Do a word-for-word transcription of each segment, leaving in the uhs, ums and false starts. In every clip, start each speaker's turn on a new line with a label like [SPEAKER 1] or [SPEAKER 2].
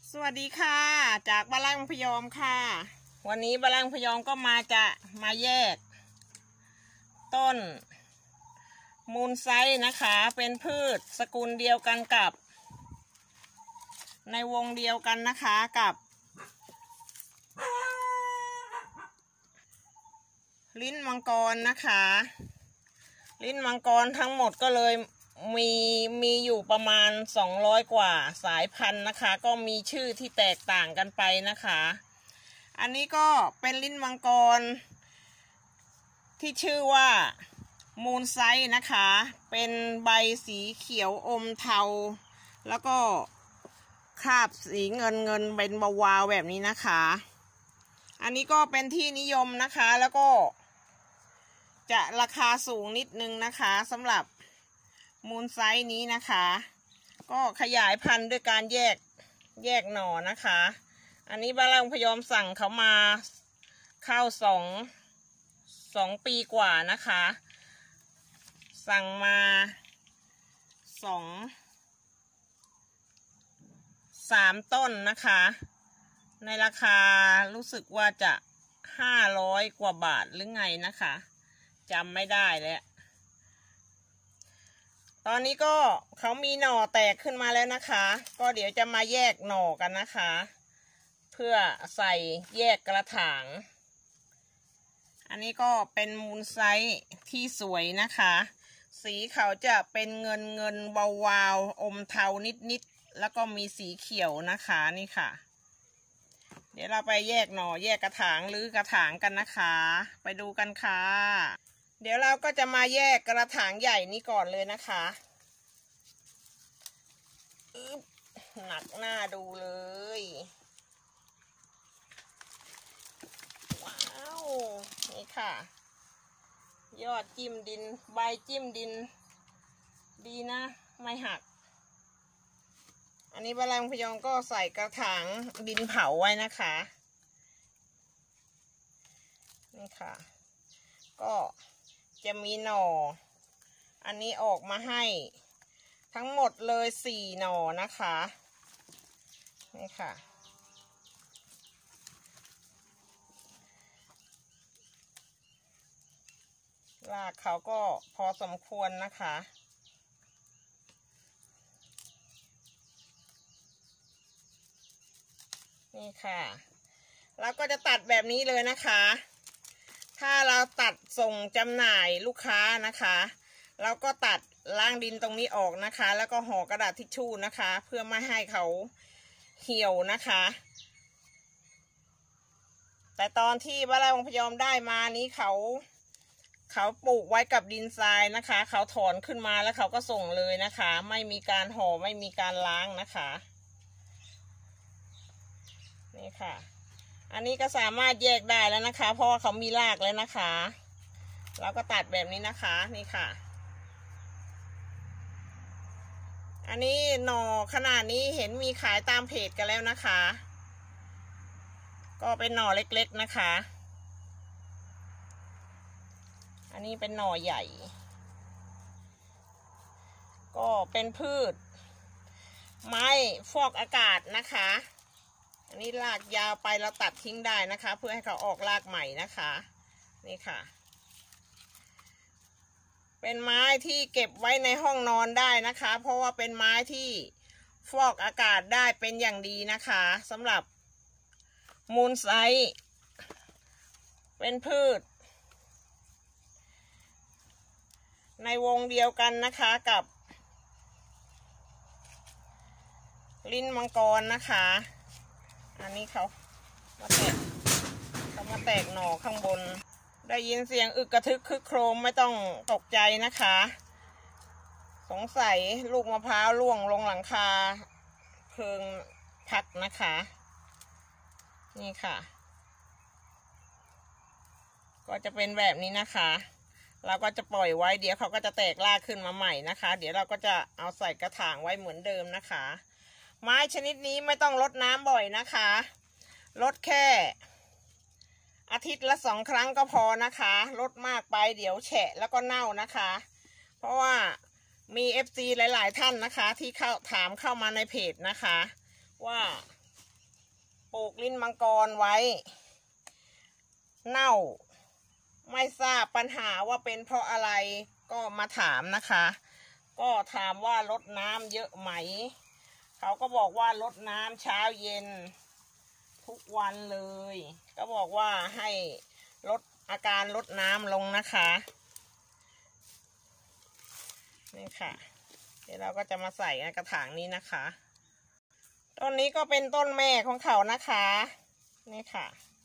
[SPEAKER 1] สวัสดีค่ะจากบ้านล่างพยอมค่ะวันนี้บ้านล่างพยอมก็มาจะมาแยกต้นมูลไซนะคะเป็นพืชสกุลเดียวกันกับในวงเดียวกันนะคะกับลิ้นมังกรนะคะลิ้นมังกรทั้งหมดก็เลยมีมีอยู่ประมาณสองร้อยกว่าสายพันธุ์นะคะก็มีชื่อที่แตกต่างกันไปนะคะอันนี้ก็เป็นลิ้นมังกรที่ชื่อว่ามูลไซนะคะเป็นใบสีเขียวอมเทาแล้วก็คราบสีเงินเงินเป็นวาวแบบนี้นะคะอันนี้ก็เป็นที่นิยมนะคะแล้วก็จะราคาสูงนิดนึงนะคะสำหรับมูลไซส์นี้นะคะก็ขยายพันธุ์ด้วยการแยกแยกหน่อนะคะอันนี้บ้านเราพยอมสั่งเขามาเข้าสองสองปีกว่านะคะสั่งมาสองสามต้นนะคะในราคารู้สึกว่าจะห้าร้อยกว่าบาทหรือไงนะคะจำไม่ได้แล้วตอนนี้ก็เขามีหน่อแตกขึ้นมาแล้วนะคะก็เดี๋ยวจะมาแยกหน่อกันนะคะเพื่อใส่แยกกระถางอันนี้ก็เป็นมูลไซส์ที่สวยนะคะสีเขาจะเป็นเงินเงินวาวๆอมเทานิดๆแล้วก็มีสีเขียวนะคะนี่ค่ะเดี๋ยวเราไปแยกหน่อแยกกระถางหรือกระถางกันนะคะไปดูกันค่ะเดี๋ยวเราก็จะมาแยกกระถางใหญ่นี้ก่อนเลยนะคะอึ๊บหนักหน้าดูเลยว้าวนี่ค่ะยอดจิ้มดินใบจิ้มดินดีนะไม่หักอันนี้บ้านเราพยองก็ใส่กระถางดินเผาไว้นะคะนี่ค่ะก็จะมีหน่ออันนี้ออกมาให้ทั้งหมดเลยสี่หน่อนะคะนี่ค่ะรากเขาก็พอสมควรนะคะนี่ค่ะเราก็จะตัดแบบนี้เลยนะคะถ้าเราตัดส่งจำหน่ายลูกค้านะคะเราก็ตัดล้างดินตรงนี้ออกนะคะแล้วก็ห่อกระดาษทิชชู่นะคะเพื่อไม่ให้เขาเหี่ยวนะคะแต่ตอนที่บ้านเราพยอมได้มานี้เขาเขาปลูกไว้กับดินทรายนะคะเขาถอนขึ้นมาแล้วเขาก็ส่งเลยนะคะไม่มีการห่อไม่มีการล้างนะคะนี่ค่ะอันนี้ก็สามารถแยกได้แล้วนะคะเพราะว่าเขามีรากแล้วนะคะเราก็ตัดแบบนี้นะคะนี่ค่ะอันนี้หน่อขนาดนี้เห็นมีขายตามเพจกันแล้วนะคะก็เป็นหน่อเล็กๆนะคะอันนี้เป็นหน่อใหญ่ก็เป็นพืชไม้ฟอกอากาศนะคะอันนี้รากยาวไปเราตัดทิ้งได้นะคะเพื่อให้เขาออกรากใหม่นะคะนี่ค่ะเป็นไม้ที่เก็บไว้ในห้องนอนได้นะคะเพราะว่าเป็นไม้ที่ฟอกอากาศได้เป็นอย่างดีนะคะสำหรับมูลไซเป็นพืชในวงเดียวกันนะคะกับลิ้นมังกรนะคะอันนี้เขามาแตกเขามาแตกหน่อข้างบนได้ยินเสียงอึกกระทึกคึกโครมไม่ต้องตกใจนะคะสงสัยลูกมะพร้าวร่วงลงหลังคาเพลิงพักนะคะนี่ค่ะก็จะเป็นแบบนี้นะคะเราก็จะปล่อยไว้เดี๋ยวเขาก็จะแตกรากขึ้นมาใหม่นะคะเดี๋ยวเราก็จะเอาใส่กระถางไว้เหมือนเดิมนะคะไม้ชนิดนี้ไม่ต้องรดน้ำบ่อยนะคะรดแค่อาทิตย์ละสองครั้งก็พอนะคะรดมากไปเดี๋ยวแฉะแล้วก็เน่านะคะเพราะว่ามี เอฟ ซี หลายๆท่านนะคะที่เข้าถามเข้ามาในเพจนะคะว่าปลูกลิ้นมังกรไว้เน่าไม่ทราบปัญหาว่าเป็นเพราะอะไรก็มาถามนะคะก็ถามว่ารดน้ำเยอะไหมเขาก็บอกว่ารดน้ำเช้าเย็นทุกวันเลยก็บอกว่าให้ลดอาการลดน้ำลงนะคะนี่ค่ะเดี๋ยวเราก็จะมาใส่ในกระถางนี้นะคะต้นนี้ก็เป็นต้นแม่ของเขานะคะนี่ค่ะ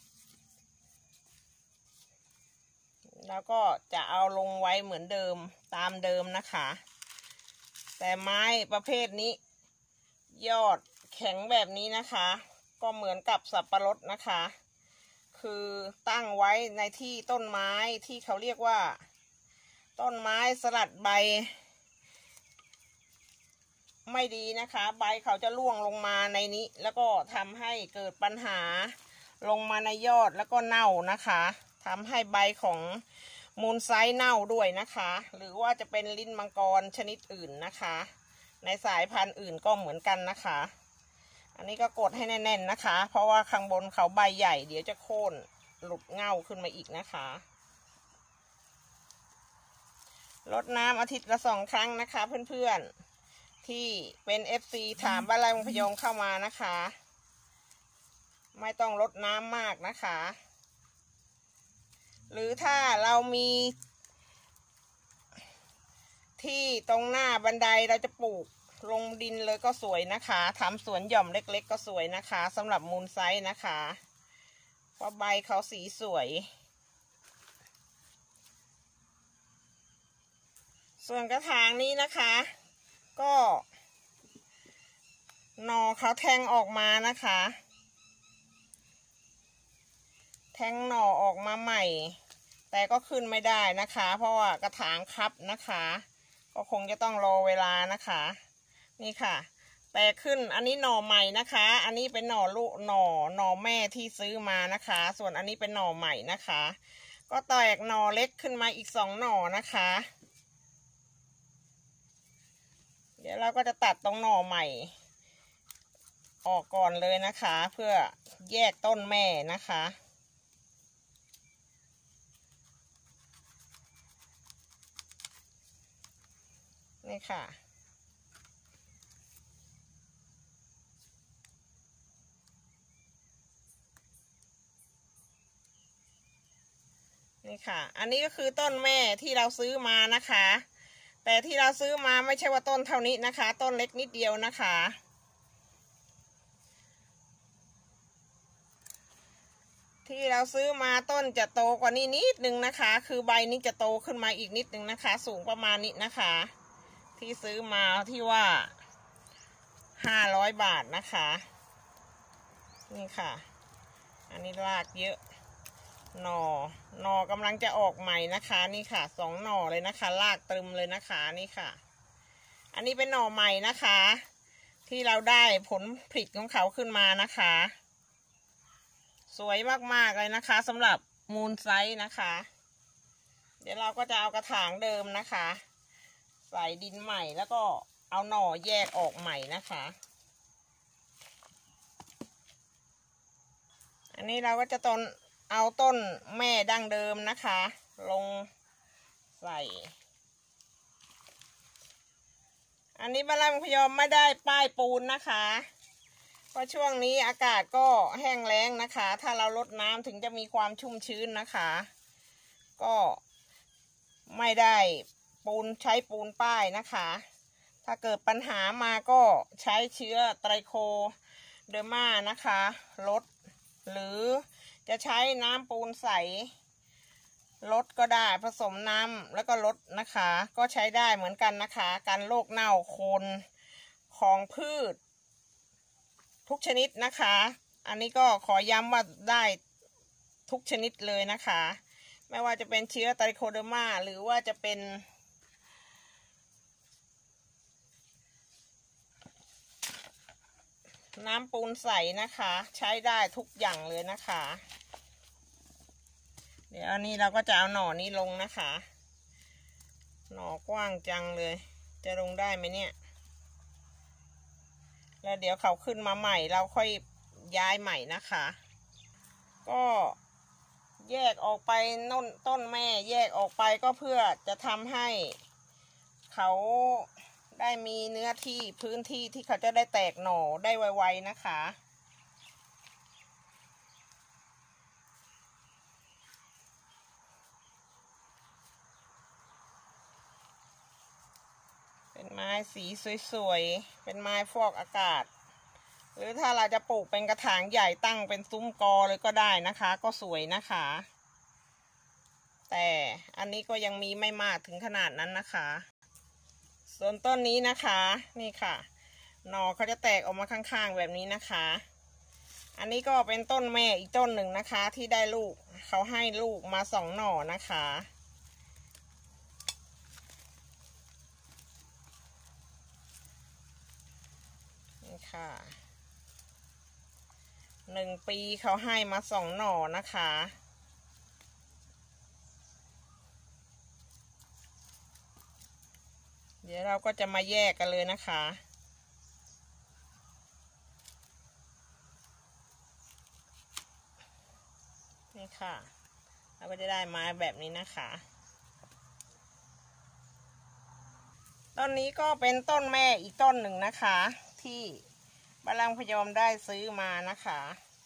[SPEAKER 1] แล้วก็จะเอาลงไว้เหมือนเดิมตามเดิมนะคะแต่ไม้ประเภทนี้ยอดแข็งแบบนี้นะคะก็เหมือนกับสับปะรดนะคะคือตั้งไว้ในที่ต้นไม้ที่เขาเรียกว่าต้นไม้สลัดใบไม่ดีนะคะใบเขาจะร่วงลงมาในนี้แล้วก็ทำให้เกิดปัญหาลงมาในยอดแล้วก็เน่านะคะทำให้ใบของมูลไซส์เน่าด้วยนะคะหรือว่าจะเป็นลิ้นมังกรชนิดอื่นนะคะในสายพันธุ์อื่นก็เหมือนกันนะคะอันนี้ก็กดให้แน่นๆนะคะเพราะว่าข้างบนเขาใบใหญ่เดี๋ยวจะโค่นหลุดเง่าขึ้นมาอีกนะคะรดน้ำอาทิตย์ละสองครั้งนะคะเพื่อนๆที่เป็น เอฟ ซี ถามว่าอะไรมังพยมเข้ามานะคะไม่ต้องรดน้ำมากนะคะหรือถ้าเรามีที่ตรงหน้าบันไดเราจะปลูกลงดินเลยก็สวยนะคะทำสวนหย่อมเล็กๆก็สวยนะคะสำหรับมูลไซส์นะคะเพราะใบเขาสีสวยส่วนกระถางนี้นะคะก็หน่อเขาแทงออกมานะคะแทงหน่อออกมาใหม่แต่ก็ขึ้นไม่ได้นะคะเพราะว่ากระถางคับนะคะก็คงจะต้องรอเวลานะคะนี่ค่ะแต่ขึ้นอันนี้หน่อใหม่นะคะอันนี้เป็นหน่อลูกหน่อหน่อแม่ที่ซื้อมานะคะส่วนอันนี้เป็นหน่อใหม่นะคะก็แตกหน่อเล็กขึ้นมาอีกสองหน่อนะคะเดี๋ยวเราก็จะตัดตรงหน่อใหม่ออกก่อนเลยนะคะเพื่อแยกต้นแม่นะคะนี่ค่ะนี่ค่ะอันนี้ก็คือต้นแม่ที่เราซื้อมานะคะแต่ที่เราซื้อมาไม่ใช่ว่าต้นเท่านี้นะคะต้นเล็กนิดเดียวนะคะที่เราซื้อมาต้นจะโตกว่านี้นิดนึงนะคะคือใบนี้จะโตขึ้นมาอีกนิดนึงนะคะสูงประมาณนี้นะคะที่ซื้อมาที่ว่าห้าร้อยบาทนะคะนี่ค่ะอันนี้รากเยอะหน่อหน่อกำลังจะออกใหม่นะคะนี่ค่ะสองหน่อเลยนะคะรากตรึมเลยนะคะนี่ค่ะอันนี้เป็นหน่อใหม่นะคะที่เราได้ผลผลิตของเขาขึ้นมานะคะสวยมากๆเลยนะคะสำหรับมูลไซส์นะคะเดี๋ยวเราก็จะเอากระถางเดิมนะคะใส่ดินใหม่แล้วก็เอาหน่อแยกออกใหม่นะคะอันนี้เราก็จะต้นเอาต้นแม่ดั้งเดิมนะคะลงใส่อันนี้บ้านไร่มังพยอมไม่ได้ป้ายปูนนะคะเพราะช่วงนี้อากาศก็แห้งแล้งนะคะถ้าเราลดน้ำถึงจะมีความชุ่มชื้นนะคะก็ไม่ได้ปูนใช้ปูนป้ายนะคะถ้าเกิดปัญหามาก็ใช้เชื้อไตรโคเดอร์มานะคะลดหรือจะใช้น้ำปูนใสลดก็ได้ผสมน้ำแล้วก็ลดนะคะก็ใช้ได้เหมือนกันนะคะการโรคเน่าโคนของพืชทุกชนิดนะคะอันนี้ก็ขอย้ำว่าได้ทุกชนิดเลยนะคะไม่ว่าจะเป็นเชื้อไตรโคเดอร์มาหรือว่าจะเป็นน้ำปูนใสนะคะใช้ได้ทุกอย่างเลยนะคะเดี๋ยวอันนี้เราก็จะเอาหน่อนี้ลงนะคะหน่อกว้างจังเลยจะลงได้ไหมเนี่ยแล้วเดี๋ยวเขาขึ้นมาใหม่เราค่อยย้ายใหม่นะคะก็แยกออกไปต้นต้นแม่แยกออกไปก็เพื่อจะทำให้เขาได้มีเนื้อที่พื้นที่ที่เขาจะได้แตกหน่อได้ไวๆนะคะเป็นไม้สีสวยๆเป็นไม้ฟอกอากาศหรือถ้าเราจะปลูกเป็นกระถางใหญ่ตั้งเป็นซุ้มกอเลยก็ได้นะคะก็สวยนะคะแต่อันนี้ก็ยังมีไม่มากถึงขนาดนั้นนะคะส่วนต้นนี้นะคะนี่ค่ะหน่อเขาจะแตกออกมาข้างๆแบบนี้นะคะอันนี้ก็เป็นต้นแม่อีกต้นหนึ่งนะคะที่ได้ลูกเขาให้ลูกมาสองหน่อนะคะนี่ค่ะหนึ่งปีเขาให้มาสองหน่อนะคะเดี๋ยวเราก็จะมาแยกกันเลยนะคะนี่ค่ะเราก็จะได้ไม้แบบนี้นะคะต้นนี้ก็เป็นต้นแม่อีกต้นหนึ่งนะคะที่บ้านลังพยอมได้ซื้อมานะคะ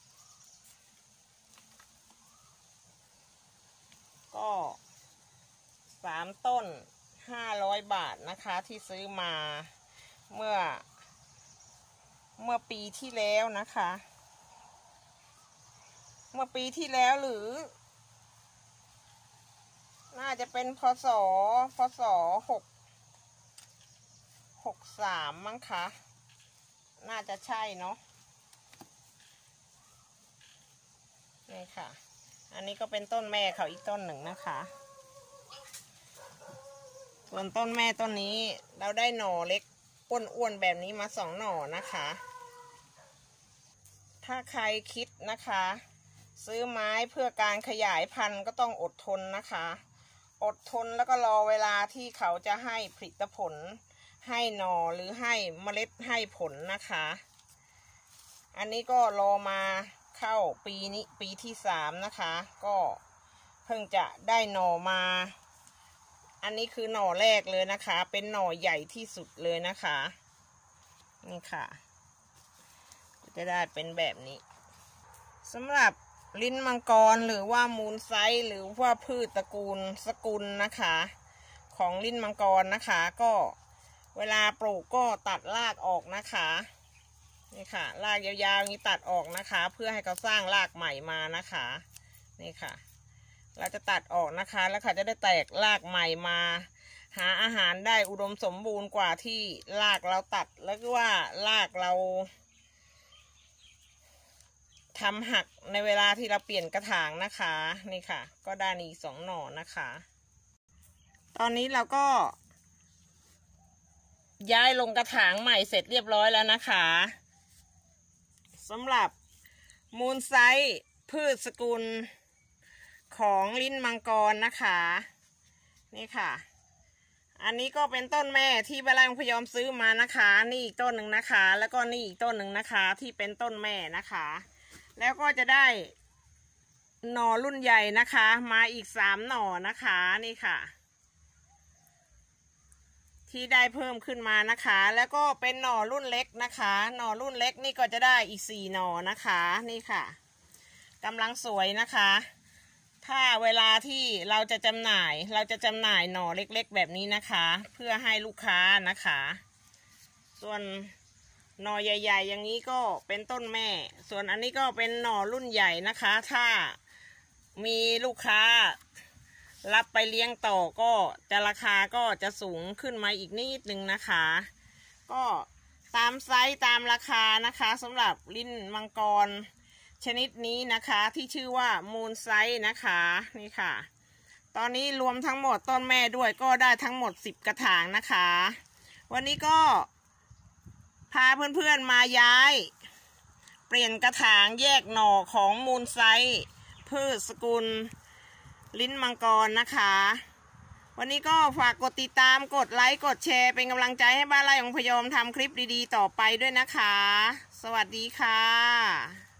[SPEAKER 1] ก็สามต้นห้าร้อยบาทนะคะที่ซื้อมาเมื่อเมื่อปีที่แล้วนะคะเมื่อปีที่แล้วหรือน่าจะเป็นพศพศหกหกสามมั้งคะน่าจะใช่เนาะนี่ค่ะอันนี้ก็เป็นต้นแม่เขาอีกต้นหนึ่งนะคะส่วนต้นแม่ต้นนี้เราได้หน่อเล็กอ้วนๆแบบนี้มาสองหน่อนะคะถ้าใครคิดนะคะซื้อไม้เพื่อการขยายพันธุ์ก็ต้องอดทนนะคะอดทนแล้วก็รอเวลาที่เขาจะให้ผลิตผลให้หน่อหรือให้เมล็ดให้ผลนะคะอันนี้ก็รอมาเข้าปีนี้ปีที่สามนะคะก็เพิ่งจะได้หน่อมาอันนี้คือหน่อแรกเลยนะคะเป็นหน่อใหญ่ที่สุดเลยนะคะนี่ค่ะจะได้เป็นแบบนี้สำหรับลิ้นมังกรหรือว่ามูลไซส์หรือว่าพืชตระกูลสกุลนะคะของลิ้นมังกรนะคะก็เวลาปลูกก็ตัดรากออกนะคะนี่ค่ะรากยาวๆนี้ตัดออกนะคะเพื่อให้เขาสร้างรากใหม่มานะคะนี่ค่ะเราจะตัดออกนะคะแล้วเขาจะได้แตกรากใหม่มาหาอาหารได้อุดมสมบูรณ์กว่าที่รากเราตัดแล้วก็ว่ารากเราทำหักในเวลาที่เราเปลี่ยนกระถางนะคะนี่ค่ะก็ได้อีกสองหน่อนะคะตอนนี้เราก็ย้ายลงกระถางใหม่เสร็จเรียบร้อยแล้วนะคะสำหรับมูลไซส์พืชสกุลของลิ้นมังกรนะคะนี่ค่ะอันนี้ก็เป็นต้นแม่ที่บ้านลังพยอมซื้อมานะคะนี่อีกต้นหนึ่งนะคะแล้วก็นี่อีกต้นหนึ่งนะคะที่เป็นต้นแม่นะคะแล้วก็จะได้หน่อรุ่นใหญ่นะคะมาอีกสามหน่อนะคะนี่ค่ะที่ได้เพิ่มขึ้นมานะคะแล้วก็เป็นหน่อรุ่นเล็กนะคะหน่อรุ่นเล็กนี่ก็จะได้อีกสี่หน่อนะคะนี่ค่ะกำลังสวยนะคะถ้าเวลาที่เราจะจำหน่ายเราจะจำหน่ายหน่อเล็กๆแบบนี้นะคะเพื่อให้ลูกค้านะคะส่วนหน่อใหญ่ๆอย่างนี้ก็เป็นต้นแม่ส่วนอันนี้ก็เป็นหน่อรุ่นใหญ่นะคะถ้ามีลูกค้ารับไปเลี้ยงต่อก็จะราคาก็จะสูงขึ้นมาอีกนิดนึงนะคะก็ตามไซส์ตามราคานะคะสำหรับลิ้นมังกรชนิดนี้นะคะที่ชื่อว่ามูลไซส์นะคะนี่ค่ะตอนนี้รวมทั้งหมดต้นแม่ด้วยก็ได้ทั้งหมดสิบกระถางนะคะวันนี้ก็พาเพื่อนๆมาย้ายเปลี่ยนกระถางแยกหน่อของมูลไซส์พืชสกุลลิ้นมังกรนะคะวันนี้ก็ฝากกดติดตามกดไลค์กดแชร์เป็นกำลังใจให้บ้านไร่ของพยอมทำคลิปดีๆต่อไปด้วยนะคะสวัสดีค่ะ